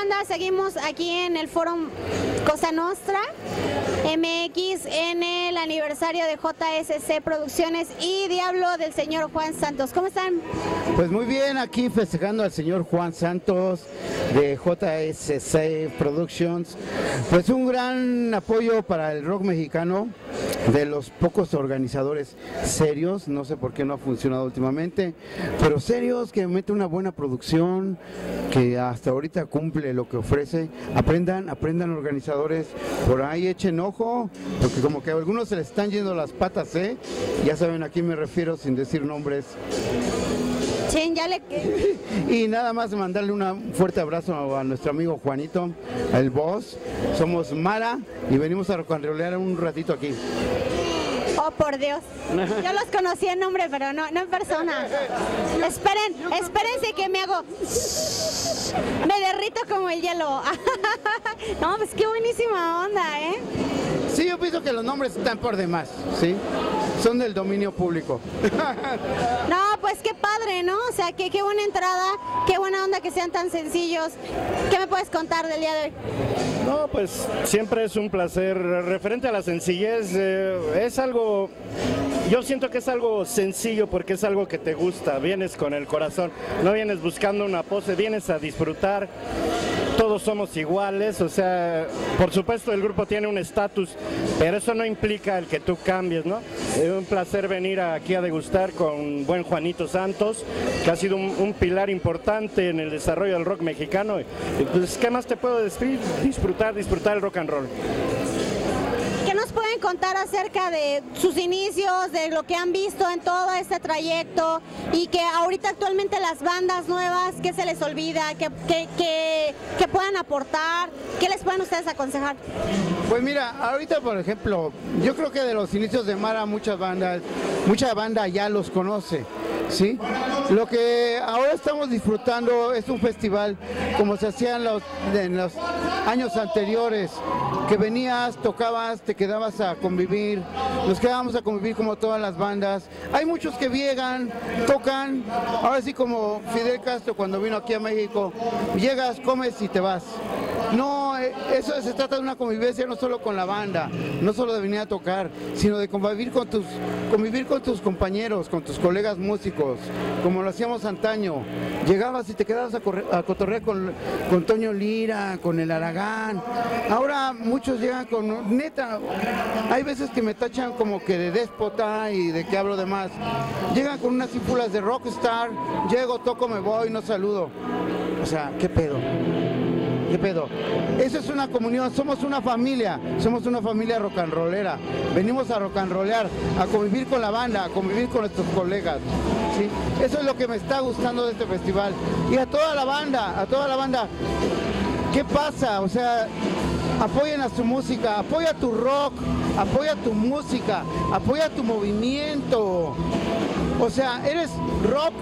banda? Seguimos aquí en el Foro Cosa Nostra MX en el aniversario de JSC Producciones y Diablo del señor Juan Santos. ¿Cómo están? Pues muy bien, aquí festejando al señor Juan Santos de JSC Productions. Pues un gran apoyo para el rock mexicano, de los pocos organizadores serios, no sé por qué no ha funcionado últimamente, pero serios, que mete una buena producción, que hasta ahorita cumple lo que ofrece. Aprendan organizadores, por ahí echen ojo, porque como que a algunos se les están yendo las patas, ya saben a quién me refiero sin decir nombres. Sí, Y nada más mandarle un fuerte abrazo a nuestro amigo Juanito, el boss. Somos Mara y venimos a rocanrolear un ratito aquí. Oh, por Dios. Yo los conocí en nombre, pero no en persona. Espérense que me hago... Me derrito como el hielo. No, pues qué buenísima onda, ¿eh? Sí, yo pienso que los nombres están por demás, ¿sí? Son del dominio público. No, pues qué padre, ¿no? O sea, qué buena entrada, qué buena onda que sean tan sencillos. ¿Qué me puedes contar del día de hoy? No, pues siempre es un placer. Referente a la sencillez, es algo, yo siento que es algo sencillo porque es algo que te gusta, vienes con el corazón, no vienes buscando una pose, vienes a disfrutar. Todos somos iguales, o sea, por supuesto el grupo tiene un estatus, pero eso no implica el que tú cambies, ¿no? Es un placer venir aquí a degustar con buen Juanito Santos, que ha sido un pilar importante en el desarrollo del rock mexicano. Y pues, ¿qué más te puedo decir? Disfrutar el rock and roll. ¿Qué nos pueden contar acerca de sus inicios, de lo que han visto en todo este trayecto y que ahorita actualmente las bandas nuevas, qué se les olvida, qué puedan aportar, qué les pueden ustedes aconsejar? Pues mira, ahorita por ejemplo, yo creo que de los inicios de Mara mucha banda ya los conoce, ¿sí? Lo que ahora estamos disfrutando es un festival como se hacía en los años anteriores, que venías, tocabas, te quedabas a convivir, nos quedábamos a convivir como todas las bandas. Hay muchos que llegan, tocan, ahora sí como Fidel Castro cuando vino aquí a México, llegas, comes y te vas. No, eso se trata de una convivencia no solo con la banda, no solo de venir a tocar, sino de convivir con tus compañeros, con tus colegas músicos, como lo hacíamos antaño. Llegabas y te quedabas a cotorrear con Toño Lira, con el Aragán. Ahora muchos llegan con, neta, hay veces que me tachan como que de déspota y de que hablo de más. Llegan con unas ínfulas de rockstar, llego, toco, me voy, no saludo. O sea, ¿qué pedo? ¿Qué pedo? Eso es una comunión, somos una familia rock and rollera. Venimos a rock and rollear, a convivir con la banda, a convivir con nuestros colegas, ¿sí? Eso es lo que me está gustando de este festival. Y a toda la banda, ¿qué pasa? O sea, apoyen a su música, apoya tu rock, apoya tu música, apoya tu movimiento. O sea, ¿eres rock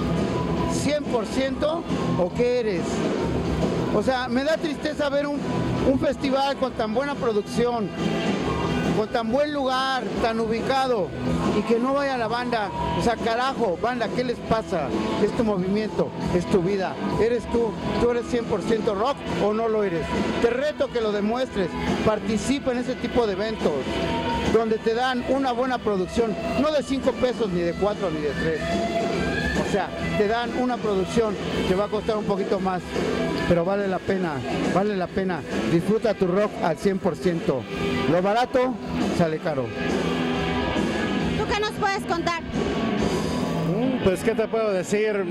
100% o qué eres? O sea, me da tristeza ver un festival con tan buena producción, con tan buen lugar, tan ubicado, y que no vaya la banda. O sea, carajo, banda, ¿qué les pasa? Es tu movimiento, es tu vida. ¿Eres tú eres 100% rock o no lo eres? Te reto que lo demuestres, participa en ese tipo de eventos, donde te dan una buena producción, no de 5 pesos, ni de 4, ni de 3. O sea, te dan una producción que va a costar un poquito más, pero vale la pena. Disfruta tu rock al 100%. Lo barato sale caro. ¿Tú qué nos puedes contar? Pues, ¿qué te puedo decir?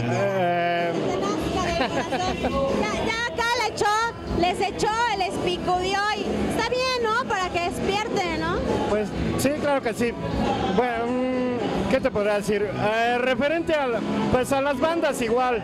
Ya acá les echó el espicudió y está bien, ¿no? Para que despierten, ¿no? Pues sí, claro que sí. Bueno, ¿qué te podría decir? Referente a las bandas igual.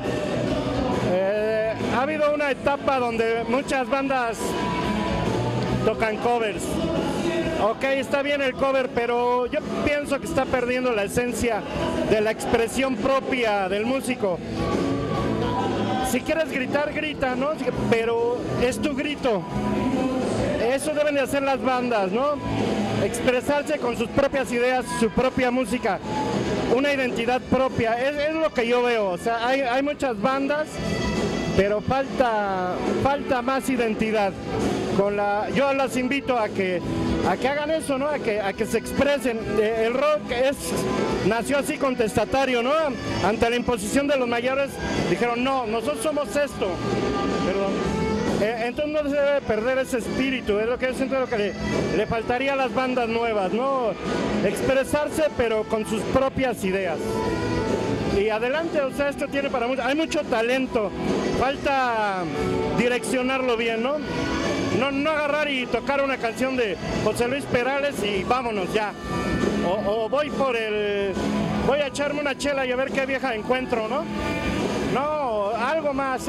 Ha habido una etapa donde muchas bandas tocan covers. Ok, está bien el cover, pero yo pienso que está perdiendo la esencia de la expresión propia del músico. Si quieres gritar, grita, ¿no? Pero es tu grito. Eso deben de hacer las bandas, ¿no? Expresarse con sus propias ideas, su propia música, una identidad propia. Es lo que yo veo. O sea, hay muchas bandas pero falta más identidad. Yo las invito a que hagan eso, ¿no? A que se expresen. El rock nació así contestatario, ¿no? Ante la imposición de los mayores dijeron, no, nosotros somos esto. Perdón. Entonces no se debe perder ese espíritu, es lo que yo siento, lo que le faltaría a las bandas nuevas, ¿no? Expresarse pero con sus propias ideas. Y adelante, o sea, esto tiene para mucho, hay mucho talento, falta direccionarlo bien, ¿no? No agarrar y tocar una canción de José Luis Perales y vámonos ya. O voy a echarme una chela y a ver qué vieja encuentro, ¿no? No, algo más.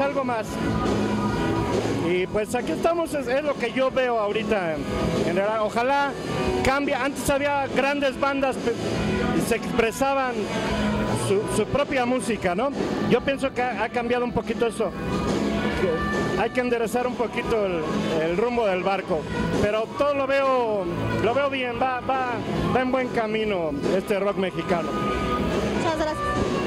Y pues aquí estamos, es lo que yo veo ahorita. En realidad, ojalá cambie. Antes había grandes bandas y se expresaban su propia música, ¿no? Yo pienso que ha cambiado un poquito eso. Hay que enderezar un poquito el rumbo del barco, pero todo lo veo bien, va en buen camino este rock mexicano. Muchas gracias.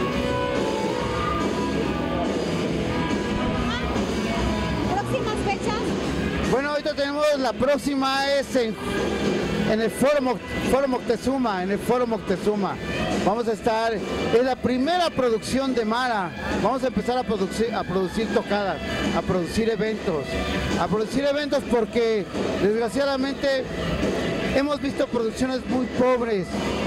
¿Próximas fechas? Bueno, ahorita tenemos la próxima es en el Foro Moctezuma, en el Foro Moctezuma. Vamos a estar, es la primera producción de Mara. Vamos a empezar a producir tocadas, a producir eventos porque desgraciadamente hemos visto producciones muy pobres,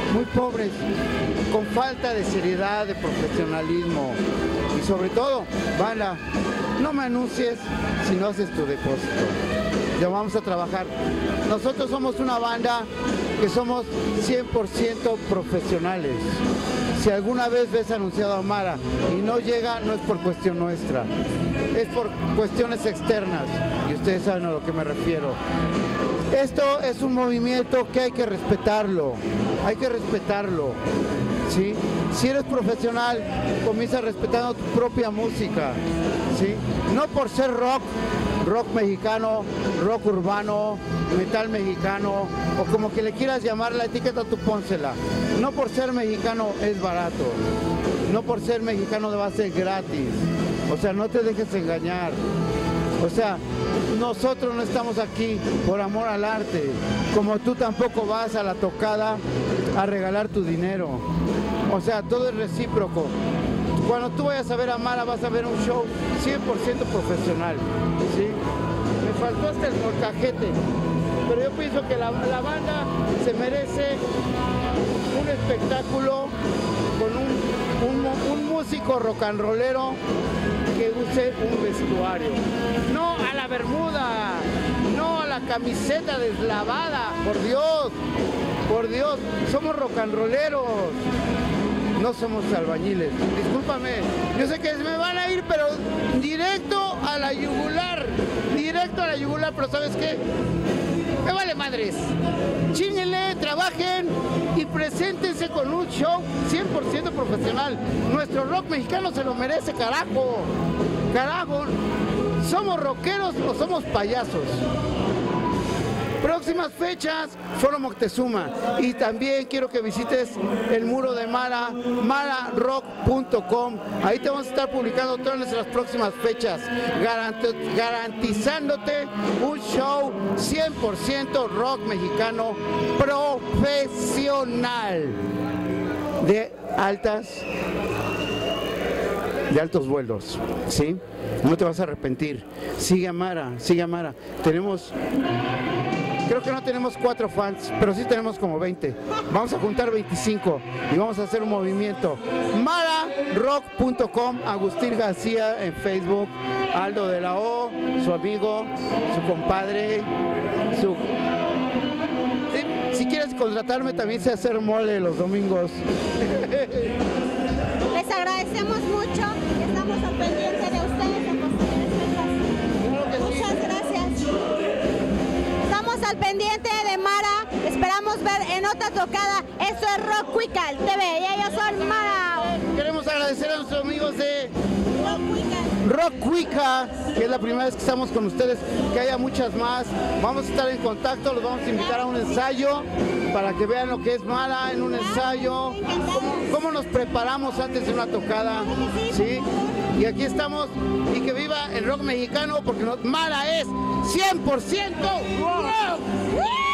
con falta de seriedad, de profesionalismo y sobre todo, banda, no me anuncies si no haces tu depósito. Ya vamos a trabajar. Nosotros somos una banda que somos 100% profesionales. Si alguna vez ves anunciado a Mara y no llega, no es por cuestión nuestra, es por cuestiones externas y ustedes saben a lo que me refiero. Esto es un movimiento que hay que respetarlo, ¿sí? Si eres profesional, comienza respetando tu propia música, ¿sí? No por ser rock mexicano, rock urbano, metal mexicano, o como que le quieras llamar la etiqueta, tú pónsela. No por ser mexicano es barato, no por ser mexicano va a ser gratis, o sea, no te dejes engañar. O sea, nosotros no estamos aquí por amor al arte, como tú tampoco vas a la tocada a regalar tu dinero. O sea, todo es recíproco. Cuando tú vayas a ver a Mara vas a ver un show 100% profesional, ¿sí? Me faltó hasta el molcajete, pero yo pienso que la banda se merece un espectáculo con un músico rock and rollero que use un vestuario. No a la bermuda, no a la camiseta deslavada, por Dios, somos rock and rolleros. No somos albañiles, discúlpame, yo sé que me van a ir, pero directo a la yugular, pero ¿sabes qué? Me vale madres, chíñenle, trabajen y preséntense con un show 100% profesional. Nuestro rock mexicano se lo merece, carajo, ¿somos rockeros o somos payasos? Próximas fechas, Foro Moctezuma. Y también quiero que visites el muro de Mara, mararock.com. Ahí te vamos a estar publicando todas nuestras próximas fechas, garantizándote un show 100% rock mexicano profesional, de altos vuelos, ¿sí? No te vas a arrepentir. Sigue a Mara. Creo que no tenemos 4 fans, pero sí tenemos como 20. Vamos a juntar 25 y vamos a hacer un movimiento. Mararock.com, Agustín García en Facebook, Aldo de la O, su amigo, su compadre, Si quieres contratarme, también sé hacer mole los domingos. Les agradecemos mucho, estamos al pendiente de ustedes en posteriores fechas. Muchas gracias. Estamos al pendiente de Mara, esperamos ver en otra tocada. Esto es Rock Cuical TV y ellos son Mara. Queremos agradecer a nuestros amigos de Rock Cuical. Rock Cuica, que es la primera vez que estamos con ustedes, que haya muchas más. Vamos a estar en contacto, los vamos a invitar a un ensayo para que vean lo que es Mara en un ensayo, cómo nos preparamos antes de una tocada, ¿sí? Y aquí estamos, y que viva el rock mexicano, porque Mara es 100% rock.